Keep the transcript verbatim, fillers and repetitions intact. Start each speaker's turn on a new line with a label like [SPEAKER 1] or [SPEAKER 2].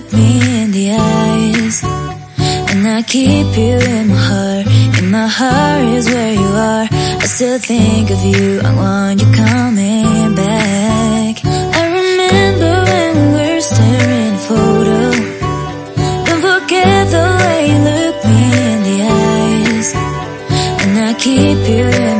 [SPEAKER 1] look me in the eyes, and I keep you in my heart. In my heart is where you are. I still think of you, I want you coming back. I remember when we were staring at a photo. Don't forget the way you look me in the eyes, and I keep you in